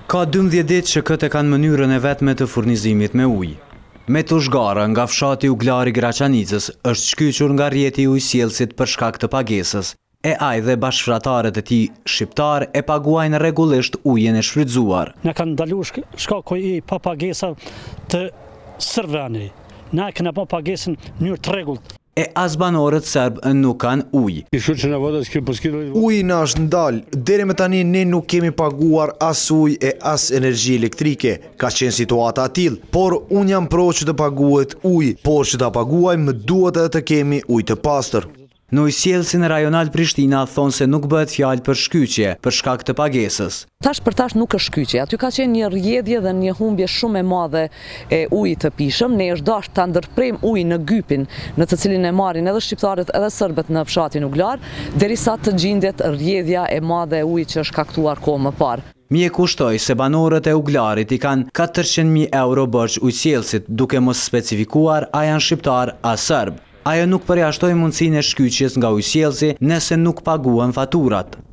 Ka 12 ditë që këtë kanë mënyrën e vetme të furnizimit me ujë. Meto Zhgara nga fshati Uglari Graçanicës është shkyqur nga rrjeti i ujësjellësit për shkak të pagesës. E ai dhe bashkëfratarët e tij shqiptar e paguajnë rregullisht ujin e shfrytzuar. Na kanë ndaluar shkaku i papagesa të Serbëve. Na kena pa pagesën në mënyrë të rregullt. E as banorët serbë nuk kanë ujë. Uji na është ndalë, deri më tani ne nuk kemi paguar as ujë e as energji elektrike. Ka qenë situata e tillë, por unë jam pro që të paguhet ujë, por që ta paguajmë duhet edhe të kemi ujë të pastër. Në ujësjellësin rajonal Prishtina thonë se nuk bëhet fjalë për shkyqje për shkak të pagesës. Tash për tash nuk është shkyqje, aty ka qenë një rrjedhje dhe një humbje shumë e madhe e ujit të pishëm. Ne është dashur ta ndërprejmë ujin në gypin, në të cilin e marrin edhe shqiptarët edhe serbët në fshatin Uglar, derisa të gjendet rrjedhja e madhe e ujit që është shkaktuar kohë më parë. Mjeku shtoi se banorët e Uglarit i kanë 400.000 euro borxh ujësjellësit, duke mos specifikuar a janë shqiptar a serb. Ajo nuk përjashtoi mundësinë e shkyqjes nga ujësjellësi nëse nuk paguan faturat.